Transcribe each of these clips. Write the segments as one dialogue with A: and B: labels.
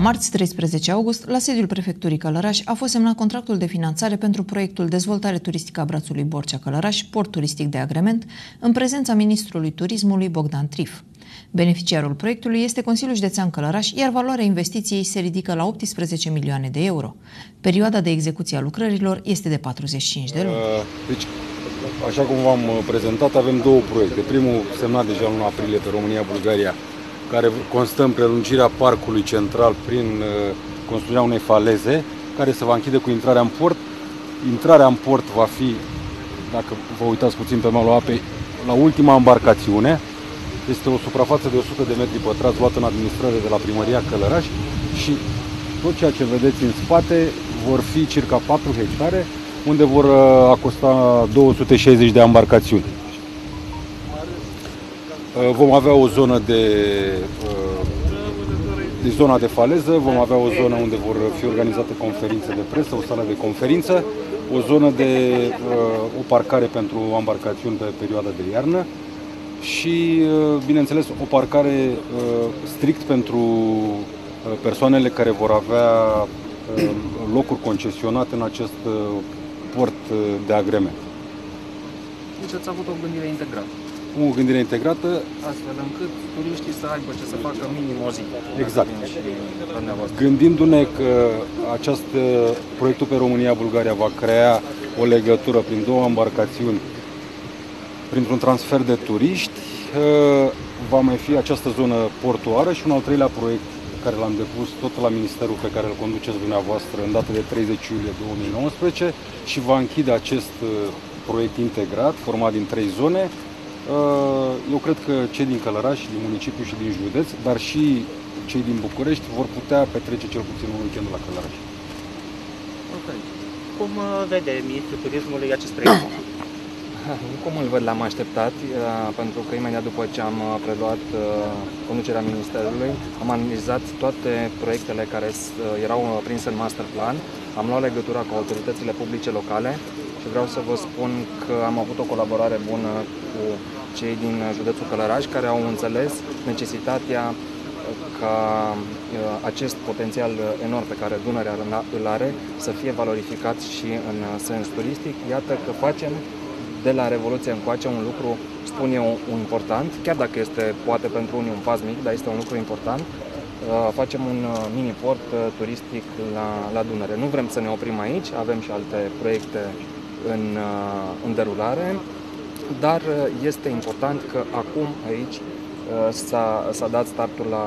A: Marți 13 august, la sediul Prefecturii Călăraș, a fost semnat contractul de finanțare pentru proiectul Dezvoltare turistică a brațului Borcea-Călăraș, port turistic de agrement, în prezența ministrului turismului Bogdan Trif. Beneficiarul proiectului este Consiliul Județean Călăraș, iar valoarea investiției se ridică la 18 milioane de euro. Perioada de execuție a lucrărilor este de 45 de luni.
B: Deci, așa cum v-am prezentat, avem două proiecte. Primul semnat deja în luna aprilie pe România-Bulgaria, care constă în prelungirea parcului central prin construirea unei faleze, care se va închide cu intrarea în port. Intrarea în port va fi, dacă vă uitați puțin pe malul apei, la ultima embarcațiune. Este o suprafață de 100 de metri pătrați luată în administrare de la Primăria Călăraș și tot ceea ce vedeți în spate vor fi circa 4 hectare, unde vor acosta 260 de embarcațiuni. Vom avea o zonă de zona de faleză, vom avea o zonă unde vor fi organizate conferințe de presă, o sală de conferință, o zonă de o parcare pentru embarcațiuni pe perioada de iarnă și, bineînțeles, o parcare strict pentru persoanele care vor avea locuri concesionate în acest port de agrement.
C: Deci ați avut o gândire integrată.
B: O gândire integrată.
C: Astfel încât turiștii să aibă ce să facă minim o zi.
B: Exact. Gândindu-ne că proiectul pe România-Bulgaria va crea o legătură prin două embarcațiuni, printr-un transfer de turiști, va mai fi această zonă portuară și un al treilea proiect care l-am depus tot la ministerul pe care îl conduceți dumneavoastră în data de 30 iulie 2019 și va închide acest proiect integrat, format din 3 zone. Eu cred că cei din Călăraș, din municipiu și din județ, dar și cei din București vor putea petrece cel puțin un weekend la Călăraș.
D: Ok. Cum vede ministrul turismului acest proiect?
C: Cum îl văd, l-am așteptat, pentru că imediat după ce am preluat conducerea ministerului, am analizat toate proiectele care erau prinse în master plan, am luat legătura cu autoritățile publice locale și vreau să vă spun că am avut o colaborare bună cu cei din județul Călăraș, care au înțeles necesitatea ca acest potențial enorm pe care Dunărea îl are să fie valorificat și în sens turistic. Iată că facem de la Revoluție încoace un lucru, spun eu, important, chiar dacă este poate pentru unii un pas mic, dar este un lucru important. Facem un mini-port turistic la Dunăre. Nu vrem să ne oprim aici, avem și alte proiecte în derulare, dar este important că acum aici s-a dat startul la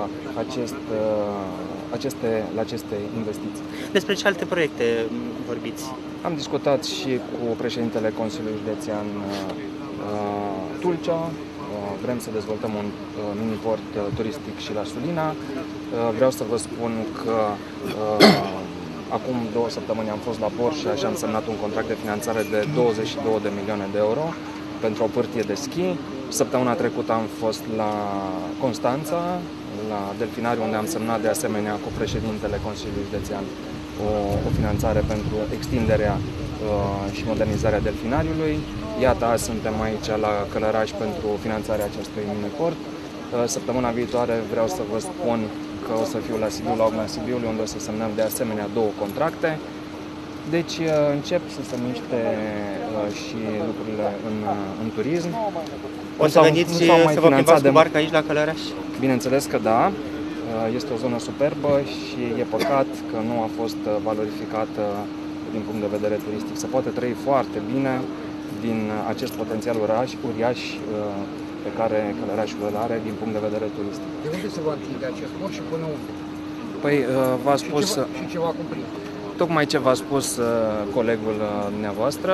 C: aceste investiții.
D: Despre ce alte proiecte vorbiți?
C: Am discutat și cu președintele Consiliului Județean Tulcea. Vrem să dezvoltăm un mini-port turistic și la Sulina. Vreau să vă spun că acum 2 săptămâni am fost la port și așa am semnat un contract de finanțare de 22 de milioane de euro pentru o pârtie de schi. Săptămâna trecută am fost la Constanța, la Delfinariu, unde am semnat de asemenea cu președintele Consiliului Județean o finanțare pentru extinderea și modernizarea delfinariului. Iată, azi suntem aici la Călăraș pentru finanțarea acestui mini-port. Săptămâna viitoare vreau să vă spun că o să fiu la Sibiu, la Ogna Sibiului, unde o să semnăm de asemenea 2 contracte. Deci încep să se miște și lucrurile în turism.
D: O să veniți și să vă plimbați cu barca aici la Călăraș?
C: Bineînțeles că da. Este o zonă superbă și e păcat că nu a fost valorificată din punct de vedere turistic. Se poate trăi foarte bine din acest potențial uriaș pe care Călărașul îl are din punct de vedere turistic.
E: De unde se va întinde acest port și până unde?
C: Păi v-a spus...
E: Și ce va cuprinde?
C: Tocmai ce v-a spus colegul dumneavoastră,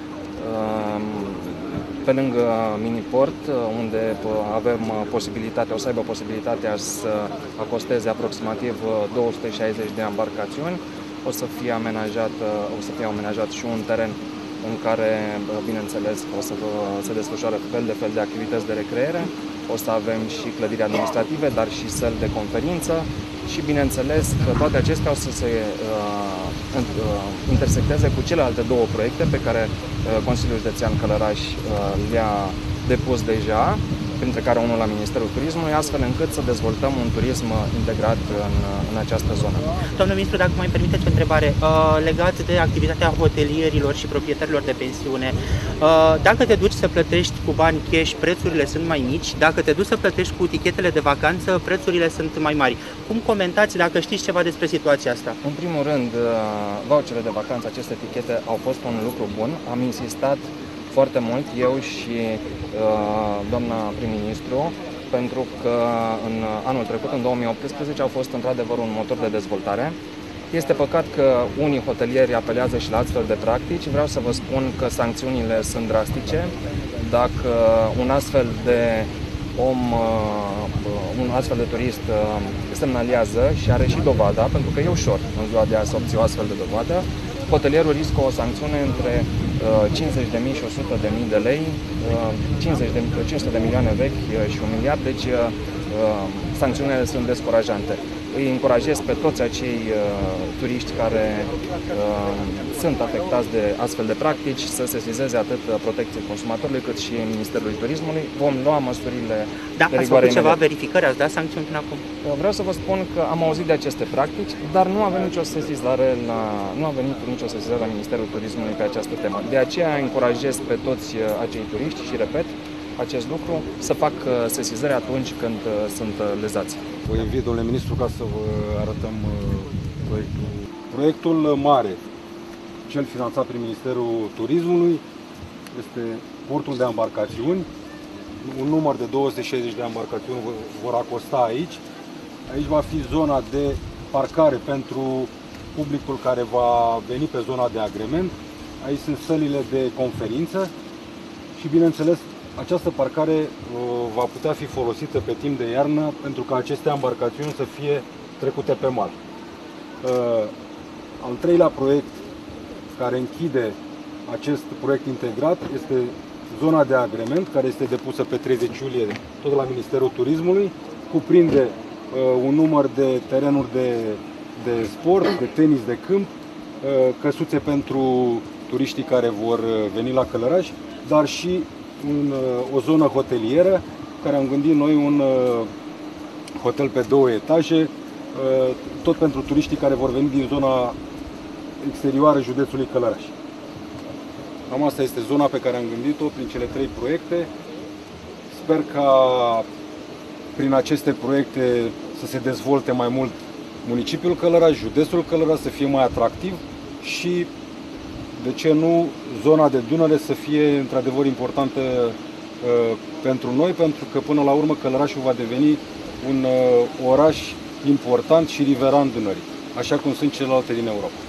C: pe lângă miniport, unde avem posibilitatea, o să aibă posibilitatea să acosteze aproximativ 260 de embarcațiuni, o să fie amenajat și un teren în care, bineînțeles, o să se desfășoare fel de activități de recreere, o să avem și clădiri administrative, dar și săli de conferință și, bineînțeles, că toate acestea o să se intersecteze cu celelalte 2 proiecte pe care Consiliul Județean Călăraș le-a depus deja printre care unul la Ministerul Turismului, astfel încât să dezvoltăm un turism integrat în această zonă.
D: Domnul ministru, dacă mai permiteți o întrebare, legat de activitatea hotelierilor și proprietarilor de pensiune, dacă te duci să plătești cu bani cash, prețurile sunt mai mici, dacă te duci să plătești cu tichetele de vacanță, prețurile sunt mai mari. Cum comentați, dacă știți ceva despre situația asta?
C: În primul rând, voucherele de vacanță, aceste tichete au fost un lucru bun. Am insistat foarte mult, eu și doamna prim-ministru, pentru că în anul trecut, în 2018, au fost într-adevăr un motor de dezvoltare. Este păcat că unii hotelieri apelează și la astfel de practici. Vreau să vă spun că sancțiunile sunt drastice. Dacă un astfel de om, un astfel de turist semnalează și are și dovada, pentru că e ușor în ziua de azi să obții o astfel de dovadă, hotelierul riscă o sancțiune între 50.000 și 100.000 de lei, 500 de milioane vechi și 1 miliard, deci sancțiunile sunt descurajante. Îi încurajez pe toți acei turiști care sunt afectați de astfel de practici să se sesizeze atât Protecției Consumatorului cât și Ministerului Turismului. Vom lua măsurile de rigoare.
D: Ați făcut ceva verificări, ați dat sancțiuni până acum?
C: Vreau să vă spun că am auzit de aceste practici, dar nu a venit nicio sesizare la Ministerul Turismului pe această temă. De aceea încurajez pe toți acei turiști și repet acest lucru să fac sesizări atunci când sunt lezați.
B: Vă invit, domnule ministru, ca să vă arătăm proiectul. Proiectul mare, cel finanțat prin Ministerul Turismului, este portul de embarcațiuni. Un număr de 260 de embarcațiuni vor acosta aici. Aici va fi zona de parcare pentru publicul care va veni pe zona de agrement. Aici sunt sălile de conferință și, bineînțeles, această parcare va putea fi folosită pe timp de iarnă pentru ca aceste embarcațiuni să fie trecute pe mal. Al treilea proiect care închide acest proiect integrat este zona de agrement, care este depusă pe 30 iulie tot la Ministerul Turismului. Cuprinde un număr de terenuri de sport, de tenis de câmp, căsuțe pentru turiștii care vor veni la Călăraș, dar și o zonă hotelieră, care am gândit noi un hotel pe 2 etaje, tot pentru turiștii care vor veni din zona exterioară județului Călăraș. Cam asta este zona pe care am gândit-o prin cele 3 proiecte. Sper ca prin aceste proiecte să se dezvolte mai mult municipiul Călăraș, județul Călăraș să fie mai atractiv și, de ce nu, zona de Dunăre să fie într-adevăr importantă pentru noi, pentru că până la urmă Călărașul va deveni un oraș important și riveran Dunării, așa cum sunt celelalte din Europa.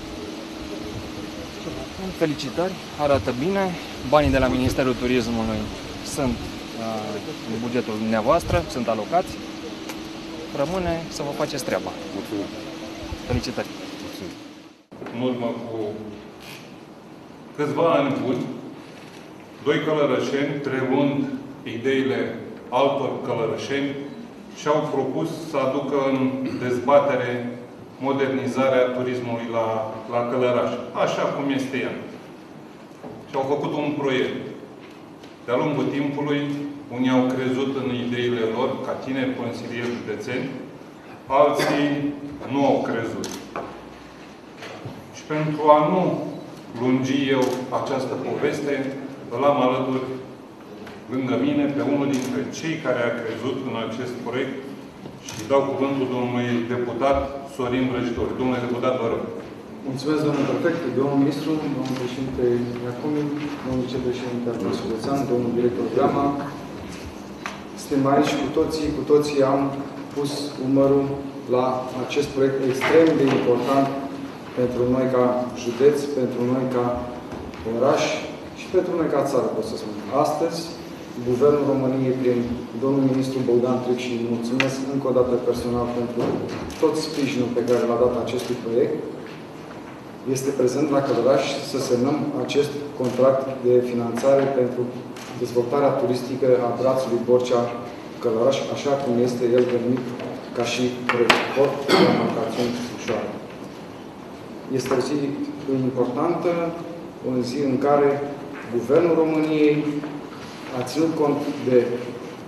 C: Felicitări, arată bine, banii de la Ministerul Turismului sunt în bugetul dumneavoastră, sunt alocați, rămâne să vă faceți treaba.
B: Mulțumim!
C: Felicitări!
B: Mulțumim.
F: În urmă cu câțiva ani buni, 2 călărășeni, preluând ideile altor călărășeni, și-au propus să aducă în dezbatere modernizarea turismului la Călăraș, așa cum este ea. Și au făcut un proiect. De-a lungul timpului, unii au crezut în ideile lor, ca tineri consilieri județeni, alții nu au crezut. Și pentru a nu lungi eu această poveste, îl am alături lângă mine pe unul dintre cei care a crezut în acest proiect și dau cuvântul domnului deputat Sorin Vrăjitor. Domnule deputat, vă rog.
G: Mulțumesc, domnul prefect, domnul ministru, domnul președinte Iacomin, domnul vicepreședinte al județean, domnul director Gama. Suntem aici cu toții am pus umărul la acest proiect extrem de important pentru noi ca județ, pentru noi ca oraș și pentru noi ca țară, pot să spun. Astăzi, Guvernul României, prin domnul ministru Bogdan Trif, și mulțumesc încă o dată personal pentru tot sprijinul pe care l-a dat acestui proiect, este prezent la Călăraș să semnăm acest contract de finanțare pentru dezvoltarea turistică a brațului Borcea-Călăraș, așa cum este el denumit ca și port de embarcațiuni ușoare. Este o zi importantă, o zi în care Guvernul României a ținut cont de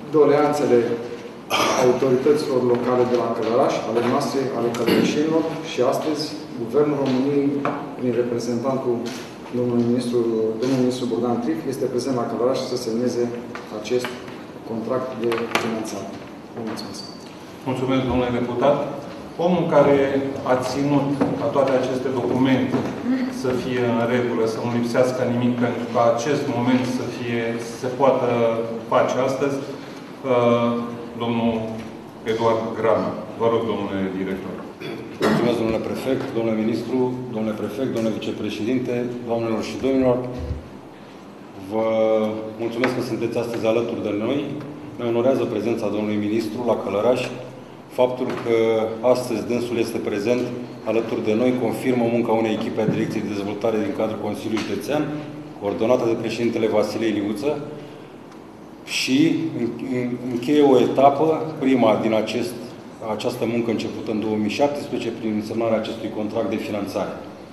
G: doleanțele autorităților locale de la Călăraș, ale noastre, ale călărășenilor și astăzi Guvernul României, prin reprezentantul domnul ministru Bogdan Trif, este prezent la Călăraș să semneze acest contract de finanțare. Vă mulțumesc.
F: Mulțumesc, domnule deputat. Omul care a ținut ca toate aceste documente să fie în regulă, să nu lipsească nimic, pentru ca acest moment să se poată face astăzi, domnul Eduard Grama. Vă rog, domnule director.
B: Mulțumesc, domnule prefect, domnule ministru, domnule prefect, domnule vicepreședinte, doamnelor și domnilor. Vă mulțumesc că sunteți astăzi alături de noi. Ne onorează prezența domnului ministru la Călăraș. Faptul că astăzi dânsul este prezent alături de noi confirmă munca unei echipe a Direcției de Dezvoltare din cadrul Consiliului Județean, coordonată de președintele Vasile Iliuță, și încheie o etapă, prima din această muncă începută în 2017, prin semnarea acestui contract de finanțare.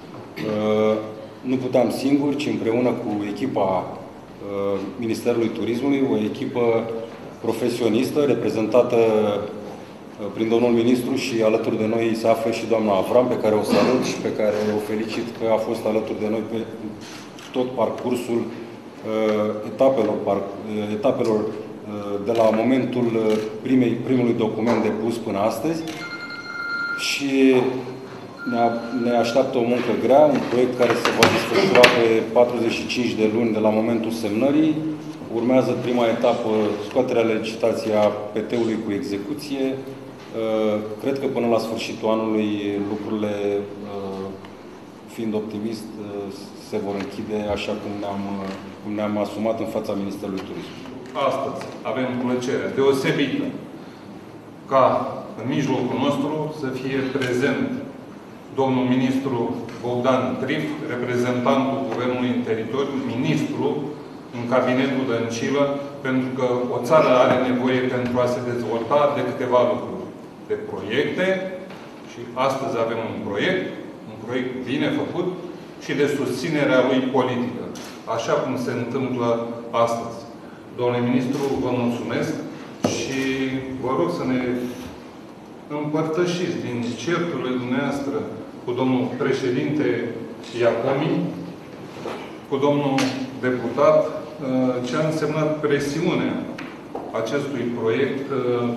B: Nu puteam singur, ci împreună cu echipa Ministerului Turismului, o echipă profesionistă, reprezentată prin domnul ministru, și alături de noi se află și doamna Avram, pe care o salut și pe care o felicit că a fost alături de noi pe tot parcursul etapelor de la momentul primului document depus până astăzi. Și ne așteaptă o muncă grea, un proiect care se va desfășura pe 45 de luni de la momentul semnării. Urmează prima etapă, scoaterea licitației a PT-ului cu execuție. Cred că până la sfârșitul anului lucrurile, fiind optimist, se vor închide așa cum ne-am asumat în fața Ministerului Turismului.
F: Astăzi avem plăcerea deosebită ca în mijlocul nostru să fie prezent domnul ministru Bogdan Trif, reprezentantul Guvernului în teritoriu, ministru în cabinetul Dăncilă, pentru că o țară are nevoie pentru a se dezvolta de câteva lucruri. De proiecte, și astăzi avem un proiect bine făcut, și de susținerea lui politică, așa cum se întâmplă astăzi. Domnule ministru, vă mulțumesc și vă rog să ne împărtășiți din certurile dumneavoastră cu domnul președinte Iacomi, cu domnul deputat, ce a însemnat presiunea acestui proiect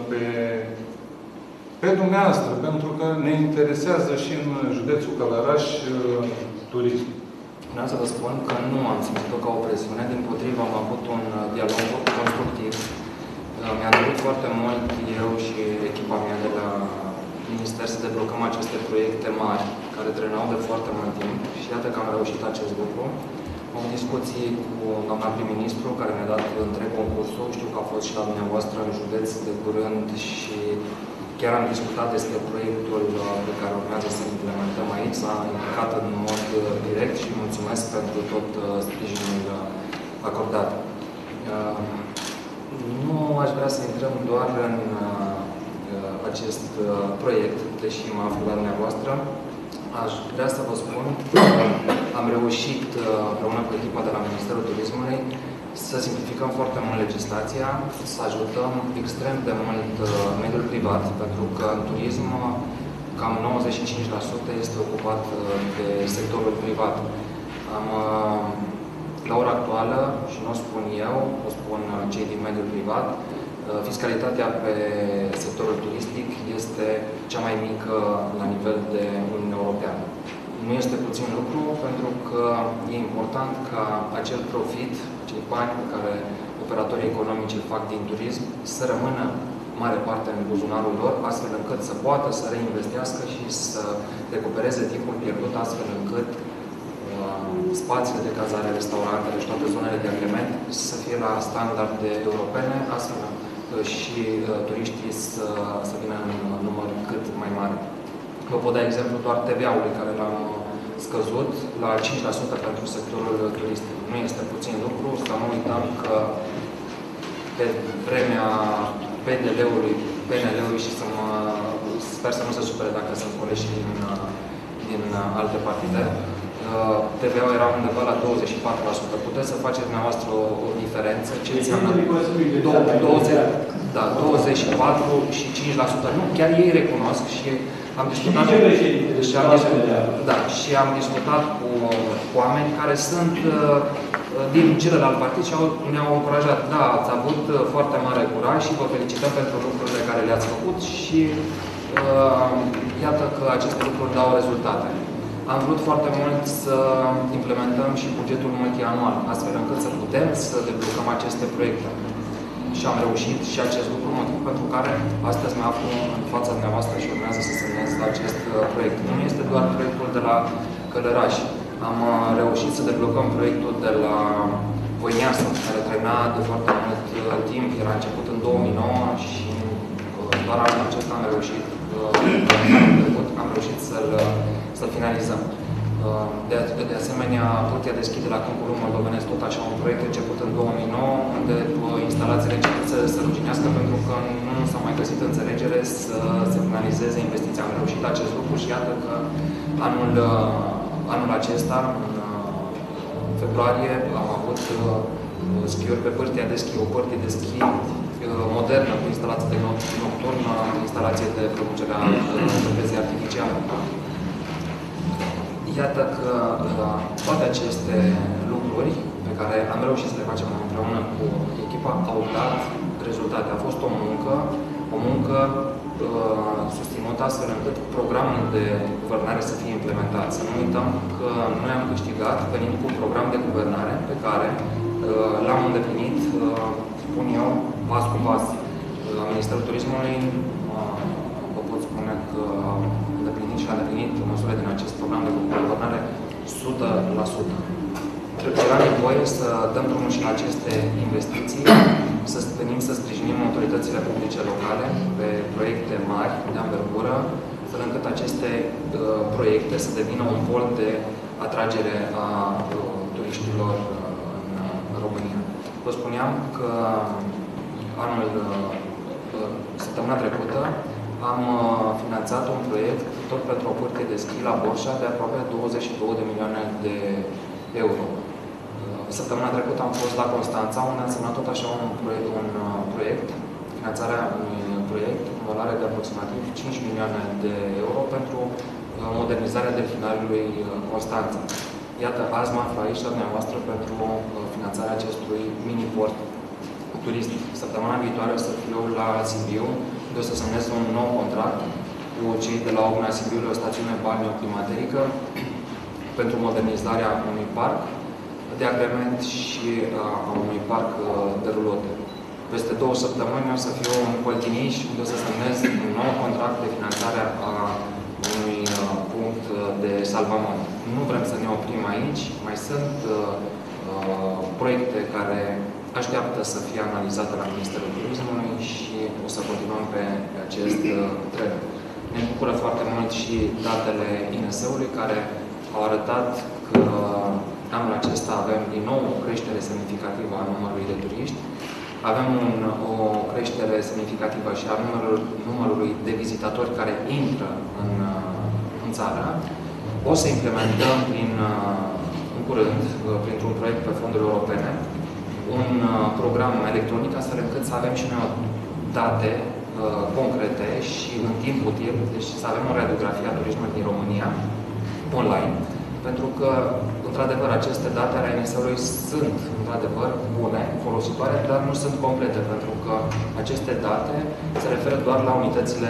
F: pe dumneavoastră, pentru că ne interesează și în județul Călăraș turism.
C: Vreau să vă spun că nu am simțit-o ca o presiune, dimpotrivă am avut un dialog constructiv. Mi-a dorit foarte mult, eu și echipa mea de la Minister, să deblocăm aceste proiecte mari, care trenau de foarte mult timp, și iată că am reușit acest lucru. Am discuții cu doamna prim-ministru, care ne-a dat întreg concursul. Știu că a fost și la dumneavoastră în județ de curând și chiar am discutat despre proiectul pe care urmează să implementăm aici. S-a implicat în mod direct și mulțumesc pentru tot sprijinul acordat. Nu aș vrea să intrăm doar în acest proiect, deși mă aflu la dumneavoastră. Aș vrea să vă spun că am reușit, împreună cu echipa de la Ministerul Turismului, să simplificăm foarte mult legislația, să ajutăm extrem de mult mediul privat, pentru că în turism cam 95% este ocupat de sectorul privat. La ora actuală, și nu o spun eu, o spun cei din mediul privat, fiscalitatea pe sectorul turistic este cea mai mică la nivel de Uniunea Europeană. Nu este puțin lucru, pentru că e important ca acel profit, cei bani pe care operatorii economici îl fac din turism, să rămână mare parte în buzunarul lor, astfel încât să poată să reinvestească și să recupereze timpul pierdut, astfel încât spațiile de cazare, restaurantele și toate zonele de agrement să fie la standarde europene, astfel și turiștii să vină în număr cât mai mare. Vă pot da exemplu doar TVA-ului, care l-am scăzut la 5% pentru sectorul turistic. Nu este puțin lucru, să nu uităm că pe vremea PNL-ului și sper să nu se supere dacă sunt colegi din alte partide, TVA-ul era undeva la 24%. Puteți să faceți dumneavoastră o diferență? Ce înseamnă 24 și 5%? Nu, chiar ei recunosc și am discutat și am discutat cu oameni care sunt din celălalt partid și ne-au încurajat. Da, ați avut foarte mare curaj și vă felicităm pentru lucrurile care le-ați făcut și iată că aceste lucruri dau rezultate. Am vrut foarte mult să implementăm și bugetul multianual, astfel încât să putem să deblocăm aceste proiecte. Și am reușit și acest lucru, motiv pentru care astăzi mă aflu în fața dumneavoastră și urmează să semnez acest proiect. Nu este doar proiectul de la Călăraș. Am reușit să deblocăm proiectul de la Voineasă, care trăina de foarte mult timp, era început în 2009 și doar anul acesta am reușit, să-l finalizăm. De asemenea, Curtea deschide la Câmpul Moldovenesc tot așa un proiect început în 2009, unde instalațiile încep să ruginească pentru că nu s-a mai găsit înțelegere să se finalizeze investiția. Am reușit acest lucru și iată că anul acesta, în februarie, am avut schiuri pe pârtia de schi, o pârtie de schi modernă, cu instalație de nocturnă, instalație de producere a trapezei artificiale. Iată că toate aceste lucruri pe care am reușit să le facem împreună cu echipa au dat rezultate. A fost o muncă susținută astfel încât programul de guvernare să fie implementat. Să nu uităm că noi am câștigat venind cu un program de guvernare pe care l-am îndeplinit, spun eu, pas cu pas. Ministerul Turismului, vă pot spune că și a îndeplinit măsurile din acest program de guvernare 100%. Era nevoie să dăm drumul și la aceste investiții, să venim să sprijinim autoritățile publice locale pe proiecte mari, de anvergură, astfel încât aceste proiecte să devină un pol de atragere a turiștilor în România. Vă spuneam că săptămâna trecută am finanțat un proiect tot pentru o pârtie de schi la Borșa de aproape 22 de milioane de euro. Săptămâna trecută am fost la Constanța, unde am semnat tot așa un proiect, finanțarea unui proiect în valoare de aproximativ 5 milioane de euro pentru modernizarea delfinariului Constanța. Iată, azi mă aflu aici la dumneavoastră pentru finanțarea acestui mini-port turistic. Săptămâna viitoare o să fiu la Sibiu, o să semnez un nou contract cu cei de la Ogna Sibiului, o stațiune balneoclimaterică pentru modernizarea unui parc de agrement și a unui parc de rulote. Peste 2 săptămâni o să fiu în Coltiniș, unde o să semnez un nou contract de finanțare a unui punct de salvament. Nu vrem să ne oprim aici, mai sunt proiecte care așteaptă să fie analizate la Ministerul Turismului și o să continuăm pe acest tren. Ne bucură foarte mult și datele INS-ului care au arătat că anul acesta avem din nou o creștere semnificativă a numărului de turiști, avem o creștere semnificativă și a numărului de vizitatori care intră în țară. O să implementăm în curând, printr-un proiect pe fonduri europene, un program electronic, astfel încât să avem și noi date concrete și în timp util, deci să avem o radiografie a turismului din România online, pentru că, într-adevăr, aceste date ale ANS-ului sunt, într-adevăr, bune, folositoare, dar nu sunt complete, pentru că aceste date se referă doar la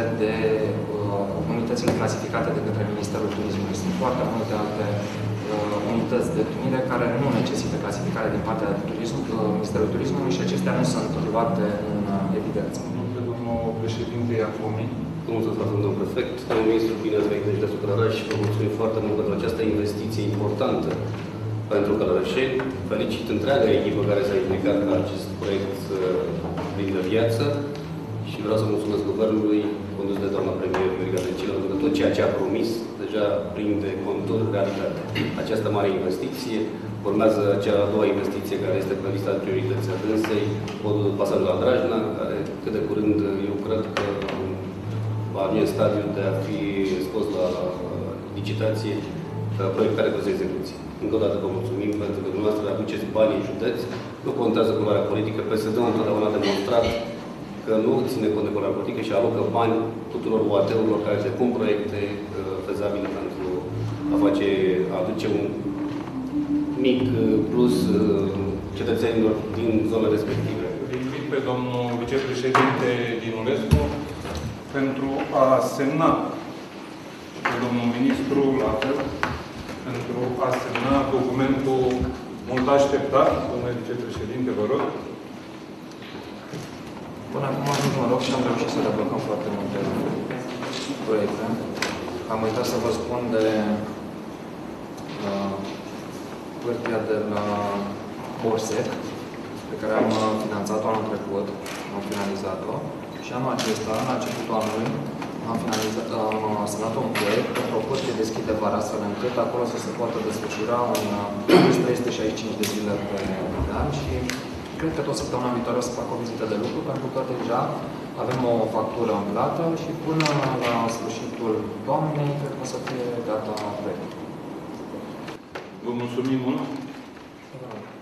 C: unitățile clasificate de către Ministerul Turismului. Sunt foarte multe alte unități de primire care nu necesită clasificare din partea Ministerului Turismului și acestea nu sunt luate în evidență.
F: Domnul președinte Iacomi.
H: Mulțumesc, domnul prefect. Domnul ministru, bine ați venit de Călăraș și vă mulțumim foarte mult pentru această investiție importantă pentru călărășeni. Felicit întreaga echipă care s-a implicat ca acest proiect să prindă viață și vreau să mulțumesc Guvernului condus de doamna premier Viorica Dăncilă, pentru că tot ceea ce a promis deja prinde contur realitate. Această mare investiție urmează cea a doua investiție care este pe lista de priorități a dânsei, podul pasaj la Drajna, care cât de curând eu cred că va avea în stadiul de a fi scos la licitație proiect care de execuție. Încă o dată vă mulțumim pentru că dumneavoastră aduceți banii în județ, nu contează culoarea politică, PSD-ul întotdeauna a demonstrat că nu ține cont de culoarea politică și alocă bani tuturor UAT-urilor care se pun proiecte fezabile pentru a aduce un mic plus cetățenilor din zonele respective.
F: Îl invit pe domnul vicepreședinte Dinulescu pentru a semna, pe domnul ministru, la fel, pentru a semna documentul mult așteptat. Domnule vicepreședinte, vă rog.
C: Până acum am avut noroc și am reușit să deblocăm foarte multe proiecte. Am uitat să vă spun de hârtia de la Borsec, pe care am finanțat-o anul trecut, am finalizat-o. Și anul acesta, la începutul anului, am semnat un proiect pentru o hârtie deschide vara, astfel încât acolo să se poată desfășura un 365 de zile pe an și cred că tot săptămâna viitoare o să fac o vizită de lucru, pentru că deja avem o factură în plată și până la sfârșitul toamnei cred că o să fie gata proiectul.
F: Vă mulțumim mult!